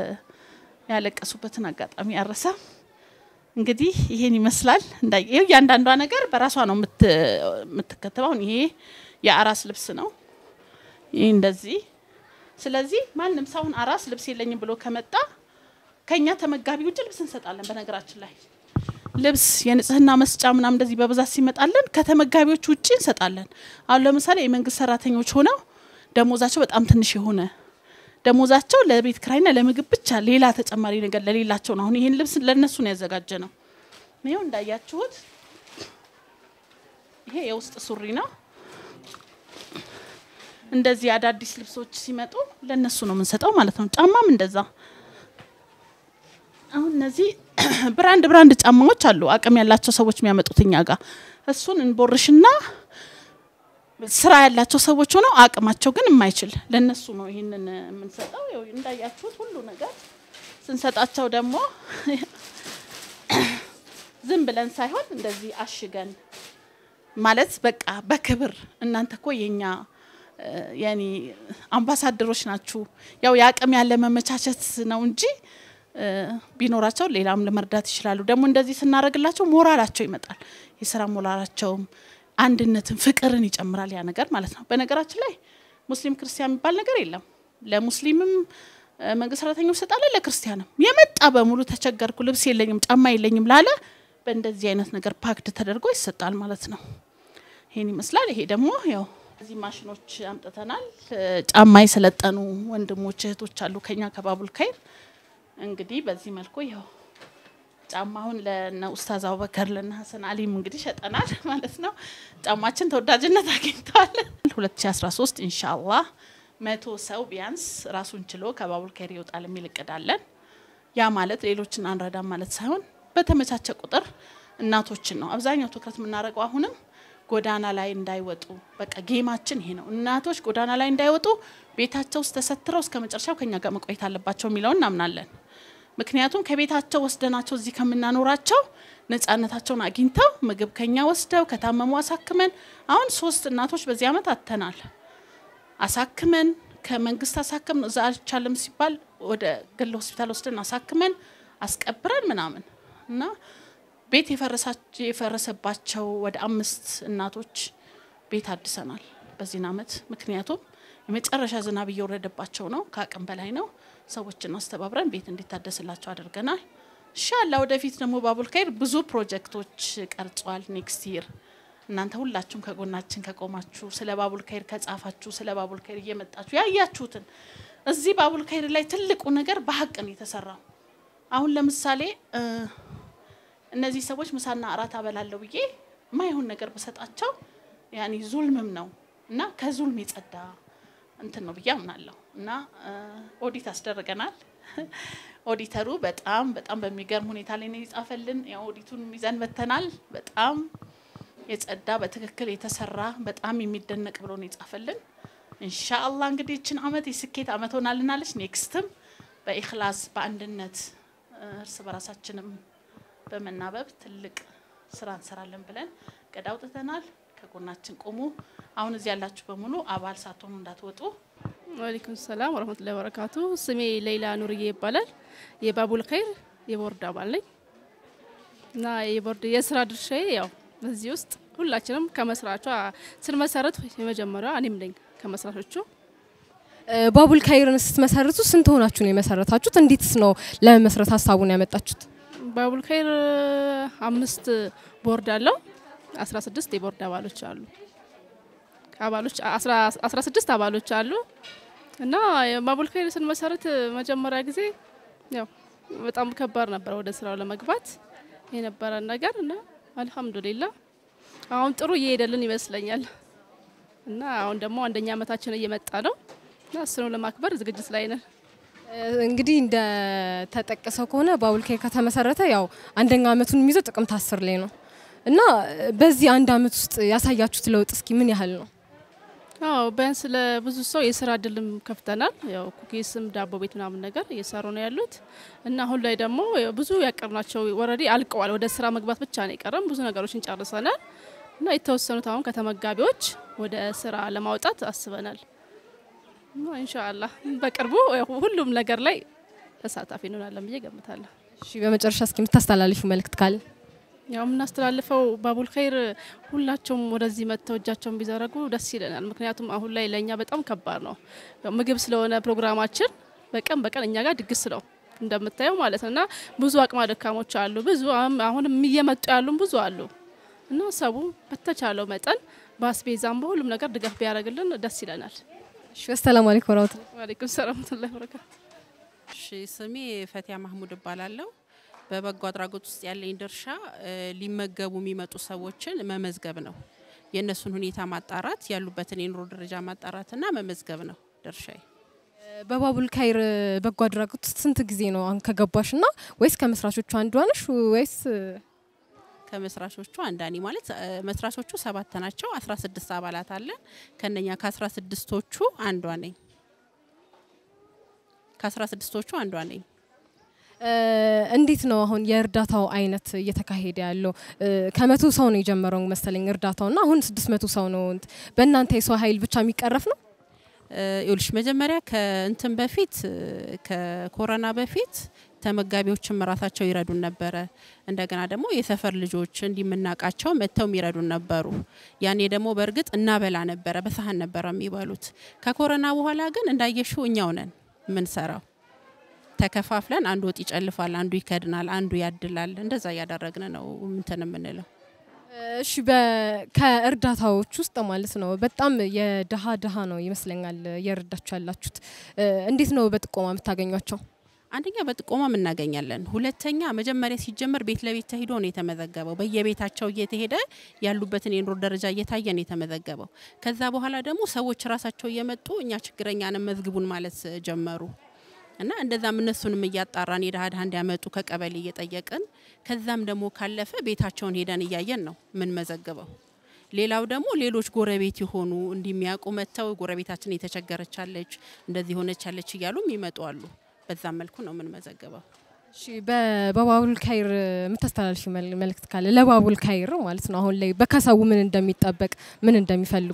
ያለቀሱበትን አጋጣሚ አረሳ። እንግዲህ ይሄን ይመስላል። እንዳየው ያንዳንዷ ነገር በራሷ ነው የምትከተባው። ይሄ የአራስ ልብስ ነው። ይሄ እንደዚህ ስለዚህ ማንንም ሰውን አራስ ልብስ የለኝም ብሎ ከመጣ ከኛ ተመጋቢ ውጭ ልብስ እንሰጣለን። በነገራችን ላይ ልብስ የንጽህና መስጫ ምናም እንደዚህ በብዛት ሲመጣለን ከተመጋቢዎች ውጭ እንሰጣለን። አሁን ለምሳሌ የመንግስት ሰራተኞች ሆነው ደሞዛቸው በጣም ትንሽ የሆነ ደሞዛቸው ለቤት ክራይና ለምግብ ብቻ ሌላ ተጨማሪ ነገር ለሌላቸው ነው። አሁን ይሄን ልብስ ለነሱ ነው ያዘጋጀ ነው። ነው እንዳያችሁት ይሄ የውስጥ ሱሪ ነው። እንደዚህ አዳዲስ ልብሶች ሲመጡ ለነሱ ነው የምንሰጠው ማለት ነው። ጫማም እንደዛ አሁን እነዚህ ብራንድ ብራንድ ጫማዎች አሉ አቅም ያላቸው ሰዎች የሚያመጡትኛ ጋር እሱን እንቦርሽና ስራ ያላቸው ሰዎች ሆነው አቅማቸው ግን የማይችል ለነሱ ነው ይሄንን የምንሰጠው። ያው እንዳያችሁት ሁሉ ነገር ስንሰጣቸው ደግሞ ዝም ብለን ሳይሆን እንደዚህ አሽገን ማለት በቃ በክብር እናንተኮ የኛ ያኒ አምባሳደሮች ናችሁ ያው ያቅም ያለ መመቻቸት ነው እንጂ ቢኖራቸው ሌላም ለመርዳት ይችላሉ። ደግሞ እንደዚህ ስናረግላቸው ሞራላቸው ይመጣል። የሥራ ሞራላቸው አንድነትን ፍቅርን ይጨምራል ያ ነገር ማለት ነው። በነገራችን ላይ ሙስሊም ክርስቲያን የሚባል ነገር የለም። ለሙስሊምም መንግስት ሰራተኞች ሰጣለ ለክርስቲያንም የመጣ በሙሉ ተቸገርኩ ልብስ የለኝም ጫማ የለኝም ላለ በእንደዚህ አይነት ነገር ፓክድ ተደርጎ ይሰጣል ማለት ነው። ይሄን ይመስላል። ይሄ ደግሞ ያው እዚህ ማሽኖች አምጥተናል። ጫማ ይሰለጠኑ ወንድሞች እህቶች አሉ ከኛ ከባቡል ኸይር። እንግዲህ በዚህ መልኩ ያው ጫማውን ለነ ኡስታዝ አቡበከር ለነ ሐሰን አሊም እንግዲህ ሸጠናል ማለት ነው ጫማችን ተወዳጅነት አግኝቷል ሁለት ሺህ አስራ ሶስት ኢንሻአላህ መቶ ሰው ቢያንስ ራሱን ችሎ ከባቡል ኸይር ይወጣል የሚል እቅዳለን ያ ማለት ሌሎችን አንረዳ ማለት ሳይሆን በተመቻቸ ቁጥር እናቶችን ነው አብዛኛው ትኩረት የምናረጋው አሁንም ጎዳና ላይ እንዳይወጡ በቃ ጌማችን ይሄ ነው እናቶች ጎዳና ላይ እንዳይወጡ ቤታቸው ውስጥ ተሰትረው እስከ መጨረሻው ከኛ ጋር መቆየት አለባቸው የሚለውን እናምናለን ምክንያቱም ከቤታቸው ወስደናቸው እዚህ ከመናኖራቸው ነፃነታቸውን አግኝተው ምግብ ከኛ ወስደው ከታመሙ አሳክመን አሁን ሶስት እናቶች በዚህ አመት አተናል አሳክመን ከመንግስት አሳክመን እዛ አልቻለም ሲባል ወደ ግል ሆስፒታል ወስደን አሳክመን አስቀብረን ምናምን እና ቤት የፈረሳቸው የፈረሰባቸው ወደ አምስት እናቶች ቤት አድሰናል በዚህ አመት ምክንያቱም የመጨረሻ ዝናብ እየወረደባቸው ነው ከአቅም በላይ ነው ሰዎችን አስተባብረን ቤት እንዲታደስላቸው አድርገናል ኢንሻአላህ ወደፊት ደግሞ ባቡል ኸይር ብዙ ፕሮጀክቶች ቀርጿል ኔክስት ይር እናንተ ሁላችሁም ከጎናችን ከቆማችሁ ስለ ባቡል ኸይር ከጻፋችሁ ስለ ባቡል ኸይር እየመጣችሁ ያያችሁትን እዚህ ባቡል ኸይር ላይ ትልቁ ነገር በሐቅ ነው የተሰራው አሁን ለምሳሌ እነዚህ ሰዎች ምሳና አራት አበላለው ብዬ ማይሆን ነገር በሰጣቸው ያኒ ዙልምም ነው እና ከዙልም ይጸዳ እንትን ነው በያምናለሁ እና ኦዲት አስደረገናል ኦዲተሩ በጣም በጣም በሚገርም ሁኔታ ላይ ነው ይጻፈልን ያው ኦዲቱን ሚዛን መተናል በጣም የጸዳ በትክክል የተሰራ በጣም የሚደነቅ ብሎ ነው ይጻፈልን ኢንሻአላህ እንግዲህ እቺን አመት የስኬት አመት ሆናልናለች ኔክስትም በኢኽላስ በአንድነት እርስ በራሳችንም በመናበብ ትልቅ ስራ እንሰራለን ብለን ቀዳውጥተናል ከጎናችን ቆሙ አሁን እዚህ ያላችሁ በሙሉ አባል ሳትሆኑ እንዳትወጡ ወአለይኩም ሰላም ወራህመቱላሂ ወበረካቱ ስሜ ሌላ ኑርዬ ይባላል የባቡል ኸይር የቦርድ አባል ነኝ እና የቦርድ የስራ ድርሻዬ ያው በዚህ ውስጥ ሁላችንም ከመስራቿ ስንመሰረት የመጀመሪያው እኔም ነኝ ከመስራቾቹ ባቡል ኸይርን ስትመሰርቱ ስንት ሆናችሁ ነው የመሰረታችሁት እንዴትስ ነው ለመስራት ሐሳቡን ያመጣችሁት ባቡል ኸይር አምስት ቦርድ አለው አስራ ስድስት የቦርድ አባሎች አሉ አባሎች አስራ ስድስት አባሎች አሉ እና ባቡል ኸይር ስንመሰረት መጀመሪያ ጊዜ ያው በጣም ከባድ ነበር ወደ ስራው ለመግባት የነበረ ነገር እና አልহামዱሊላህ አሁን ጥሩ እየሄደልን ይመስለኛል እና አሁን ደግሞ አንደኛ አመታችን እየመጣ ነው እና እሱን ለማክበር ዝግጅት ላይ ነን እንግዲህ እንደ ተጠቀሰው ከሆነ ባቡል ኸይር ከተመሰረተ ያው አንደኛ አመቱን የሚይዘው ጥቅምት አስር ላይ ነው እና በዚህ አንድ አመት ውስጥ ያሳያችሁት ለውጥ እስኪ ምን ያህል ነው አው ቢያንስ ለብዙ ሰው የስራ እድልም ከፍተናል ያው ኩኪስም ዳቦ ቤት ምናምን ነገር እየሰሩ ነው ያሉት እና አሁን ላይ ደግሞ ብዙ ያቀርናቸው ኦሬዲ አልቀዋል ወደ ስራ መግባት ብቻ ነው የቀረም ብዙ ነገሮችን ጨርሰናል እና የተወሰኑት አሁን ከተመጋቢዎች ወደ ስራ ለማውጣት አስበናል እና ኢንሻአላህ በቅርቡ ሁሉም ነገር ላይ ተሳታፊ እንሆናለን ብዬ ገምታለሁ እሺ በመጨረሻ እስኪ ምታስተላልፉ መልእክት ካለ ያው ምናስተላልፈው ባቡል ኸይር ሁላችሁም ወደዚህ መተው እጃቸውን ቢዘረጉ ደስ ይለናል ምክንያቱም አሁን ላይ ለኛ በጣም ከባድ ነው ምግብ ስለሆነ ፕሮግራማችን በቀን በቀን እኛ ጋር ድግስ ነው እንደምታየው ማለት ነውና ብዙ አቅማ ደካሞች አሉ ብዙ አሁንም እየመጡ ያሉን ብዙ አሉ እና ሰው በተቻለው መጠን ባስቤዛም በሁሉም ነገር ድጋፍ ቢያደርግልን ደስ ይለናል እሺ ሰላም አለይኩም ወአለይኩም ሰላም ወራህመቱላሂ ወበረካቱ እሺ ስሜ ፈቲያ ማህሙድ እባላለሁ በበጎ አድራጎት ውስጥ ያለኝ ድርሻ ሊመገቡ የሚመጡ ሰዎችን መመዝገብ ነው የነሱን ሁኔታ ማጣራት ያሉበትን የኑሮ ደረጃ ማጣራትና መመዝገብ ነው ድርሻዬ በባቡል ኸይር በጎ አድራጎት ስንት ጊዜ ነው አን ከገባሽና ወይስ ከመስራቾቹ አንዷ ነሽ ወይስ ከመስራቾቹ አንዳኒ ማለት መስራቾቹ ሰባት ናቸው አስራ ስድስት አባላት አለን ከነኛ ከ16ቶቹ አንዷ ነኝ ከ16ቶቹ አንዷ ነኝ እንዴት ነው አሁን የእርዳታው አይነት እየተካሄደ ያለው ከመቶ ሰው ነው የጀመረው መሰለኝ እርዳታውና አሁን ስድስት መቶ ሰው ነው በእናንተ የሰው ኃይል ብቻ የሚቀረፍ ነው ይልሽ መጀመሪያ ከእንትን በፊት ከኮሮና በፊት ተመጋቢዎችም ራሳቸው ይረዱን ነበር እንደገና ደግሞ የሰፈር ልጆች እንዲምናቃቸው መተው ይረዱን ነበሩ ያኔ ደግሞ በርግጥ እናበላ ነበር በሳህን ነበር የሚባሉት ከኮሮና በኋላ ግን እንዳየሽው እኛው ነን ምን ሰራው ተከፋፍለን አንዱ ወጥ ይጨልፋል አንዱ ይከድናል አንዱ ያድላል እንደዛ ያደረግነ ነው እንትን ምንለው እሺ በከእርዳታዎች ውስጥ ማለት ነው በጣም የደሃ ደሃ ነው ይመስለኛል የርዳችሁ ያላችሁት እንዴት ነው በጥቆማ የምታገኙቸው አንደኛ በጥቆማ እናገኛለን ሁለተኛ መጀመሪያ ሲጀመር ቤት ለቤት ተሄዶ ነው የተመዘገበው በየቤታቸው እየተሄደ ያሉበትን የኑሮ ደረጃ እየታየ ነው የተመዘገበው ከዛ በኋላ ደግሞ ሰዎች ራሳቸው እየመጡ እኛ ችግረኛን መዝግቡን ማለት ጀመሩ እና እንደዛም እነሱንም እያጣራን የዳሃድ አንድ ያመጡ ከቀበሌ እየጠየቅን ከዛም ደግሞ ካለፈ ቤታቸውን ሄደን እያየን ነው ምን መዘግበው ሌላው ደግሞ ሌሎች ጎረቤት ይሆኑ እንዲሚያቁ መተው ጎረቤታችን የተቸገረች አለች እንደዚህ ሆነች አለች ይያሉም ይመጣሉ በዛ መልኩ ነው ምን መዘገበው እሺ በባቡል ካይር ምታስተላልፊ መልእክት ካለ ለባቡል ካይር ማለት ነው አሁን ላይ በከሰው ምን እንደሚጠበቅ ምን እንደሚፈልጉ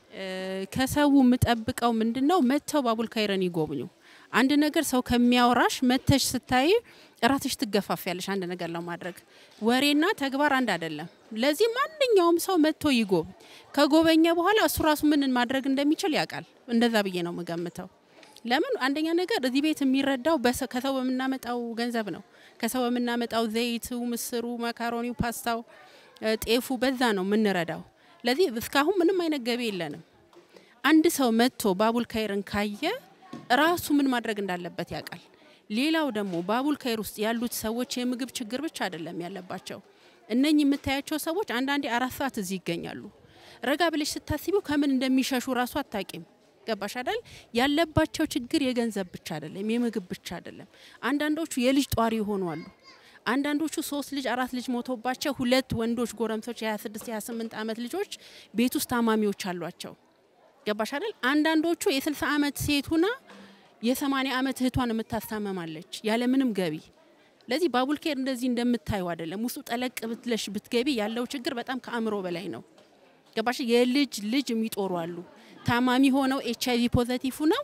ከሰው ምጠብቀው ምንድነው መተው ባቡል ካይረን ይጎብኙ አንድ ነገር ሰው ከሚያወራሽ መተሽ ስታይ ራስሽ ትገፋፊያለሽ አንድ ነገር ለማድረግ ወሬና ተግባር አንድ አይደለም ለዚህ ማንኛውም ሰው መጥቶ ይጎብ ከጎበኛ በኋላ እሱ ራሱ ምን ማድረግ እንደሚችል ያቃል እንደዛ ብዬ ነው መገምተው ለምን አንደኛ ነገር እዚህ ቤት የሚረዳው ከሰው በመናመጣው ገንዘብ ነው ከሰው በመናመጣው ዘይቱ ምስሩ ማካሮኒው ፓስታው ጤፉ በዛ ነው ምንረዳው ለዚህ እስካሁን ምንም አይነት ገቢ የለንም አንድ ሰው መጥቶ ባቡል ካይርን ካየ ራሱ ምን ማድረግ እንዳለበት ያቃል ሌላው ደግሞ ባቡል ካይር ውስጥ ያሉት ሰዎች የምግብ ችግር ብቻ አይደለም ያለባቸው እነኚህ የምታያቸው ሰዎች አንዳንዴ አራት ሰዓት እዚህ ይገኛሉ ረጋ ብለሽ ስታስቢው ከምን እንደሚሸሹ ራሱ አታቂም ገባሽ አይደል ያለባቸው ችግር የገንዘብ ብቻ አይደለም የምግብ ብቻ አይደለም አንዳንዶቹ የልጅ ጧሪ ሆነው አሉ አንዳንዶቹ ሶስት ልጅ አራት ልጅ ሞቶባቸው ሁለት ወንዶች ጎረምሶች የ26 የ28 አመት ልጆች ቤት ውስጥ ታማሚዎች አሏቸው ገባሽ አይደል አንዳንዶቹ የ60 አመት ሴቱና የ80 አመት እህቷን የምታስተማማለች ያለ ምንም ገቢ ለዚህ ባቡል ካይር እንደዚህ እንደምታዩ አይደለም ውስጡ ጠለቅ ብትለሽ ብትገቢ ያለው ችግር በጣም ከአምሮ በላይ ነው ገባሽ የልጅ ልጅ የሚጦሩ አሉ ታማሚ ሆነው ኤች አይ ቪ ፖዚቲቭ ነው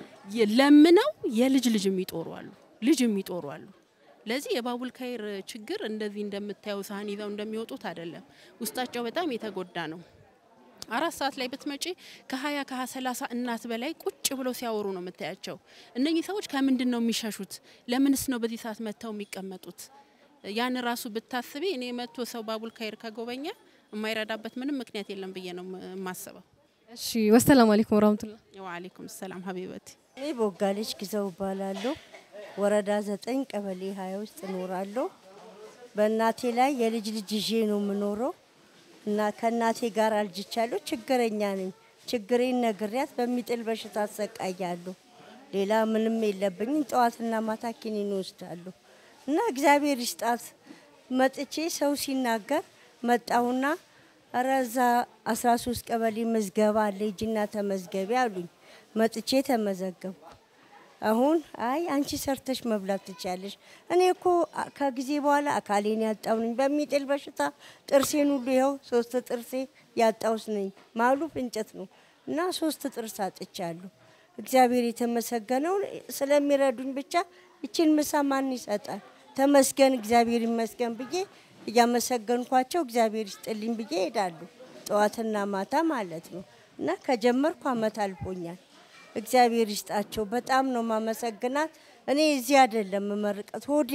ለምነው የልጅ ልጅ የሚጦሩ አሉ ልጅ የሚጦሩ አሉ ለዚህ የባቡል ካይር ችግር እንደዚህ እንደምታዩ ሳህን ይዘው እንደሚወጡት አይደለም ውስጣቸው በጣም የተጎዳ ነው አራት ሰዓት ላይ በትመጪ ከ20 ከ30 እናት በላይ ቁጭ ብለው ሲያወሩ ነው መታያቸው እነኚህ ሰዎች ከመንድን ነው የሚሻሹት ለምንስ ነው በዚህ ሰዓት መተው የሚቀመጡት ያን ራሱ ብታስቢ እኔ መጥቶ ሰው ባቡል ካይር ከጎበኛ የማይረዳበት ምንም ምክንያት የለም ብዬ ነው ማሰበው እሺ ወሰላም አለይኩም ወራህመቱላህ ወአለይኩም ሰላም ሀቢበቲ እኔ ቦጋለች ግዘው ባላለው ወረዳ ዘጠኝ ቀበሌ ሃያ ውስጥ ኖራለሁ በእናቴ ላይ የልጅ ልጅ ይዤ ነው ምኖረው እና ከናቴ ጋር አልጅቻለሁ ችግረኛ ነኝ ችግሬን ነግሪያት በሚጥል በሽታ ተሰቃያለሁ ሌላ ምንም የለብኝም ጧትና ማታ ኪኒን ወስዳለሁ እና እግዚአብሔር ይስጣት መጥቼ ሰው ሲናገር መጣውና አራዛ አስራ ሶስት ቀበሌ መዝገባ ለጅና ተመዝገቢ አሉኝ መጥቼ ተመዘገብኩ አሁን አይ አንቺ ሰርተሽ መብላት ትቻለሽ እኔኮ ከጊዜ በኋላ አካሌን ያጣውኝ በሚጥል በሽታ ጥርሴን ሁሉ ይኸው ሶስት ጥርሴ ያጣውስ ነኝ ማሉ ፍንጨት ነው እና ሶስት ጥርስ አጥቻለሁ እግዚአብሔር የተመሰገነው ስለሚረዱኝ ብቻ እቺን መሳማን ይሰጣል ተመስገን እግዚአብሔር ይመስገን ብዬ ያመሰገንኳቸው እግዚአብሔር ይስጥልኝ ብዬ ሄዳሉ ጧትና ማታ ማለት ነው እና ከጀመርኩ አመት አልፎኛል እግዚአብሔር ይስጣቸው በጣም ነው ማመሰግናት እኔ እዚህ አይደለም መርቀት ሆዴ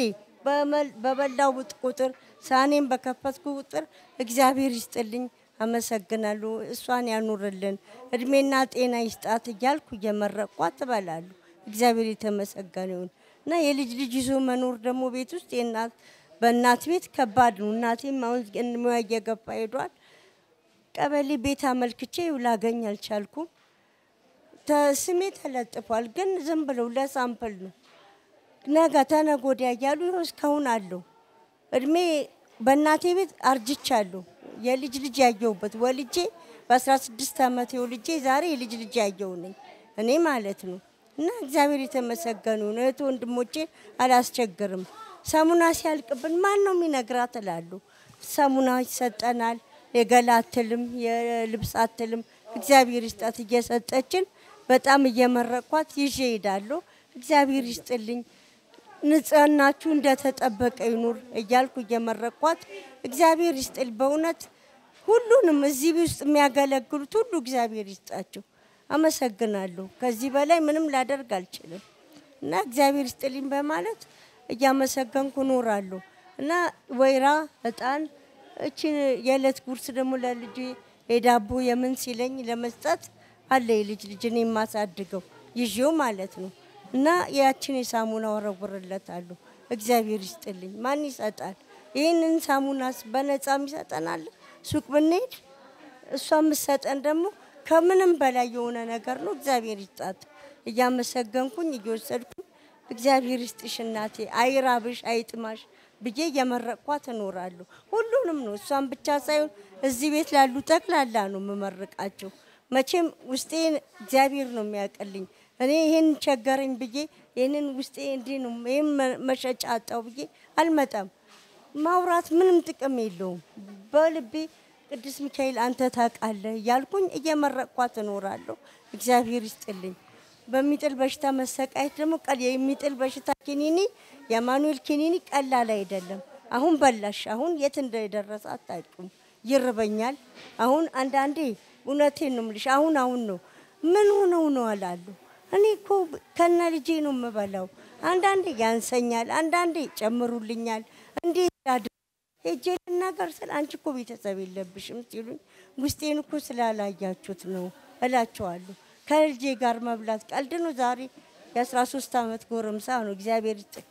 በበላው ቁጥር ሳኔን በከፈትኩ ቁጥር እግዚአብሔር ይስጥልኝ አመሰግናለሁ እሷን ያኑርልን እድሜና ጤና ይስጣት እያልኩ እየመረቋት ተባላሉ እግዚአብሔር የተመሰገነው እና የልጅ ልጅ ይዞ መኖር ደግሞ ቤት ውስጥ የናት በእናት ቤት ከባድ ነው እናቴም አሁን እንሞያ እየገፋ ሄዷል ቀበሌ ቤት አመልክቼ ላገኝ አልቻልኩም ተስሜ ተለጥፏል ግን ዝም ብለው ለሳምፕል ነው ነገ ተነጎዲያ ያሉ እስካሁን አለው እድሜ በእናቴ ቤት አርጅቻለሁ የልጅ ልጅ ያየውበት ወልጄ በ16 አመት የወልጄ ዛሬ የልጅ ልጅ ያየው ነኝ እኔ ማለት ነው እና እግዚአብሔር የተመሰገነው ነው እህት ወንድሞቼ አላስቸግርም ሳሙና ሲያልቅብን ማን ነው የሚነግራት እላሉ ሳሙና ይሰጠናል የገላትልም የልብስ አትልም እግዚአብሔር ይስጣት እየሰጠችን በጣም እየመረቋት ይዤ ሄዳለሁ እግዚአብሔር ይስጥልኝ ንጽህናችሁ እንደተጠበቀ ይኑር እያልኩ እየመረቋት እግዚአብሔር ይስጥል በእውነት ሁሉንም እዚህ ውስጥ የሚያገለግሉት ሁሉ እግዚአብሔር ይስጣቸው አመሰግናለሁ ከዚህ በላይ ምንም ላደርግ አልችልም እና እግዚአብሔር ይስጥልኝ በማለት እያመሰገንኩ ኖራለሁ እና ወይራ እጣን እቺ የለት ጉርስ ደግሞ ለልጅ የዳቦ የምን ሲለኝ ለመስጠት አለ ልጅ ልጅ እኔ ማሳድገው ይዤው ማለት ነው እና ያችን የሳሙና ወረውርለታለሁ። እግዚአብሔር ይስጥልኝ። ማን ይሰጣል? ይህንን ሳሙናስ በነፃም ይሰጠናል። ሱቅ ብንሄድ እሷ የምትሰጠን ደግሞ ከምንም በላይ የሆነ ነገር ነው። እግዚአብሔር ይስጣት። እያመሰገንኩኝ እየወሰድኩኝ እግዚአብሔር ይስጥሽ እናቴ፣ አይራብሽ አይጥማሽ ብዬ እየመረቅኳት እኖራለሁ። ሁሉንም ነው፣ እሷን ብቻ ሳይሆን እዚህ ቤት ላሉ ጠቅላላ ነው የምመርቃቸው። መቼም ውስጤን እግዚአብሔር ነው የሚያውቅልኝ። እኔ ይሄን ቸገረኝ ብዬ ይሄንን ውስጤ እንዲህ ነው ይሄን መሸጫ አጣው ብዬ አልመጣም። ማውራት ምንም ጥቅም የለውም። በልቤ ቅዱስ ሚካኤል አንተ ታውቃለህ እያልኩኝ እየመረቅኳት እኖራለሁ። እግዚአብሔር ይስጥልኝ። በሚጥል በሽታ መሰቃየት ደግሞ ቀል የሚጥል በሽታ ኪኒኒ የማኑኤል ኪኒኒ ቀላል አይደለም። አሁን በላሽ አሁን የት እንደደረሰ አታውቂም። ይርበኛል። አሁን አንዳንዴ እውነቴን ነው የምልሽ አሁን አሁን ነው ምን ሆነው ነው አላለሁ። እኔ እኮ ከነ ልጄ ነው የምበላው። አንዳንዴ ያንሰኛል፣ አንዳንዴ ጨምሩልኛል። እንዴት አድ ሄጄ ልናገር ስለ አንቺ እኮ ቤተሰብ የለብሽም ሲሉኝ ውስጤን እኮ ስላላያችሁት ነው እላቸዋለሁ። ከልጄ ጋር መብላት ቀልድ ነው። ዛሬ የ13 ዓመት ጎረምሳ ነው። እግዚአብሔር ይስጥ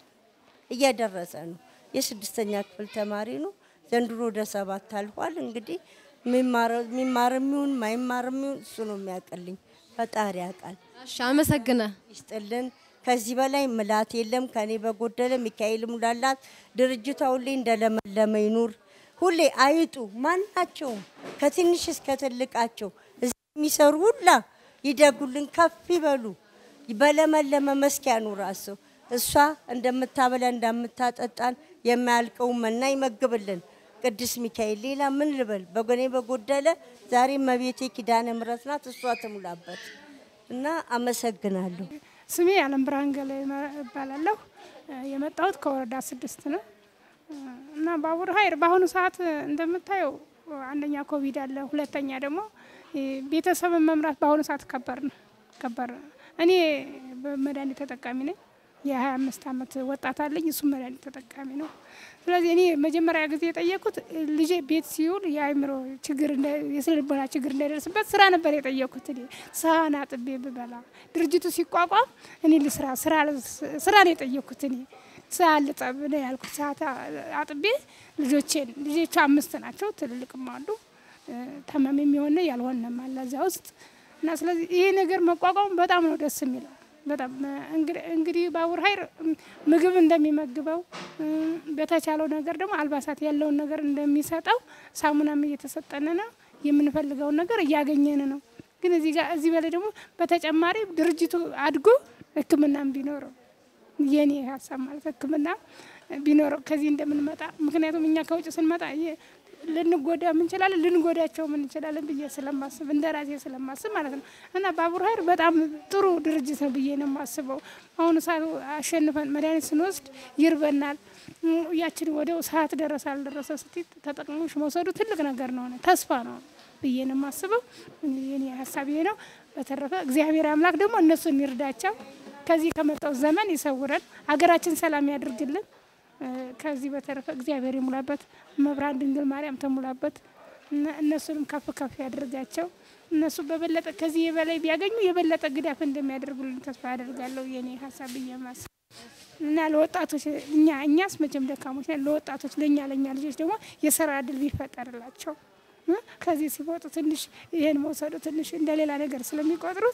እየደረሰ ነው። የስድስተኛ ክፍል ተማሪ ነው። ዘንድሮ ወደ ሰባት አልፏል። እንግዲህ ሚማረው ሚማርም ይሁን ማይማርም ይሁን እሱ ነው የሚያቀልኝ። ፈጣሪ ያውቃል። እሺ አመሰግነ ይስጥልን። ከዚህ በላይ ምላት የለም። ከኔ በጎደለ ሚካኤል ሙላላት ድርጅቷ ሁሌ እንደለመለመ ይኑር። ሁሌ አይጡ ማናቸው ከትንሽ እስከ ትልቃቸው እዚህ የሚሰሩ ሁላ ይደጉልን፣ ከፍ ይበሉ፣ በለመለመ መስክ ያኑራቸው። እሷ እንደምታበላ እንደምታጠጣን የማያልቀው መና ይመግብልን ቅዱስ ሚካኤል። ሌላ ምን ልበል? በጎኔ በጎደለ ዛሬ መቤቴ ኪዳነ ምሕረት ናት። እሷ ትሙላበት እና አመሰግናለሁ። ስሜ አለም ብርሃን ገለ እባላለሁ። የመጣሁት ከወረዳ ስድስት ነው እና ባቡር ኃይል በአሁኑ ሰዓት እንደምታየው አንደኛ ኮቪድ አለ፣ ሁለተኛ ደግሞ ቤተሰብን መምራት በአሁኑ ሰዓት ከባድ ነው ከባድ ነው። እኔ በመድኃኒት ተጠቃሚ ነኝ። የ25 ዓመት ወጣት አለኝ፣ እሱ መድኃኒት ተጠቃሚ ነው። ስለዚህ እኔ መጀመሪያ ጊዜ የጠየቁት ልጄ ቤት ሲውል የአእምሮ ችግር እንደ የስልቦና ችግር እንዳይደርስበት ስራ ነበር የጠየቁት። እኔ ሳህን አጥቤ ብበላ ድርጅቱ ሲቋቋም እኔ ልስራ ስራ ስራ ነው የጠየቁት። እኔ ሳህን ልጠብ ነው ያልኩት። ሰዓት አጥቤ ልጆቼን ልጆቹ አምስት ናቸው፣ ትልልቅም አሉ፣ ተማም የሚሆነ ያልሆነም አለ እዛ ውስጥ እና ስለዚህ ይሄ ነገር መቋቋም በጣም ነው ደስ የሚለው። በጣም እንግዲህ ባቡር ኃይል ምግብ እንደሚመግበው በተቻለው ነገር ደግሞ አልባሳት ያለውን ነገር እንደሚሰጠው ሳሙናም እየተሰጠነ ነው። የምንፈልገው ነገር እያገኘን ነው። ግን እዚህ ጋር እዚህ በላይ ደግሞ በተጨማሪ ድርጅቱ አድጎ ሕክምናም ቢኖረው የኔ ሀሳብ ማለት ሕክምና ቢኖረው ከዚህ እንደምንመጣ ምክንያቱም እኛ ከውጭ ስንመጣ ልንጎዳ ምን ይችላል ልንጎዳቸው ምን ይችላል ብዬ ስለማስብ እንደራሴ ስለማስብ ማለት ነው። እና ባቡር ኃይል በጣም ጥሩ ድርጅት ነው ብዬ ነው የማስበው። አሁን ሰዓት አሸንፈን መድኃኒት ስንወስድ ይርበናል። ያችን ወዲያው ሰዓት ደረሰ አልደረሰ ስትይ ተጠቅሞሽ መውሰዱ ትልቅ ነገር ነው፣ ተስፋ ነው ብዬ ነው የማስበው። የኔ ሀሳብ ይሄ ነው። በተረፈ እግዚአብሔር አምላክ ደግሞ እነሱን ይርዳቸው፣ ከዚህ ከመጣው ዘመን ይሰውረን፣ ሀገራችን ሰላም ያድርግልን። ከዚህ በተረፈ እግዚአብሔር ይሙላበት፣ መብራን ድንግል ማርያም ተሙላበት፣ እነሱንም ከፍ ከፍ ያድርጋቸው። እነሱ በበለጠ ከዚህ የበላይ ቢያገኙ የበለጠ ግዳፍ እንደሚያደርጉልን ተስፋ አደርጋለሁ። የኔ ሀሳብ በየማስ እና ለወጣቶች እኛ እኛስ መቼም ደካሞች ነን። ለወጣቶች ለኛ ለኛ ልጆች ደግሞ የሥራ እድል ቢፈጠርላቸው ከዚህ ሲወጡ ትንሽ ይሄን መውሰዱ ትንሽ እንደሌላ ነገር ስለሚቆጥሩት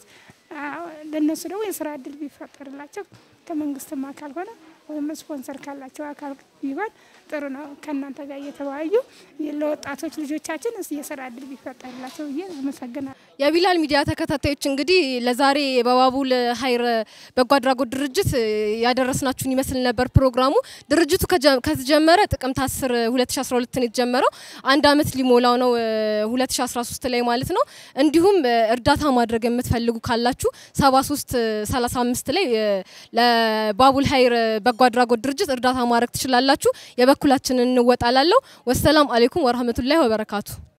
ለነሱ ደግሞ የሥራ እድል ቢፈጠርላቸው ከመንግስትም አካል ሆነ ወይም ስፖንሰር ካላቸው አካል ቢሆን ጥሩ ነው። ከእናንተ ጋር እየተወያዩ ለወጣቶች ልጆቻችን የሥራ እድል ቢፈጠርላቸው አመሰግናለሁ። የቢላል ሚዲያ ተከታታዮች እንግዲህ ለዛሬ በባቡል ኃይል በጎ አድራጎት ድርጅት ያደረስናችሁን ይመስል ነበር ፕሮግራሙ። ድርጅቱ ከተጀመረ ጥቅምት አስር ሁለት ሺህ አስራ ሁለት ነው የተጀመረው። አንድ አመት ሊሞላው ነው ሁለት ሺህ አስራ ሶስት ላይ ማለት ነው። እንዲሁም እርዳታ ማድረግ የምትፈልጉ ካላችሁ ሰባ ሶስት ሰላሳ አምስት ላይ ለባቡል ኃይል በጎ አድራጎት ድርጅት እርዳታ ማድረግ ትችላላችሁ። የበኩላችንን እንወጣላለን። ወሰላም አለይኩም ወራህመቱላሂ ወበረካቱ።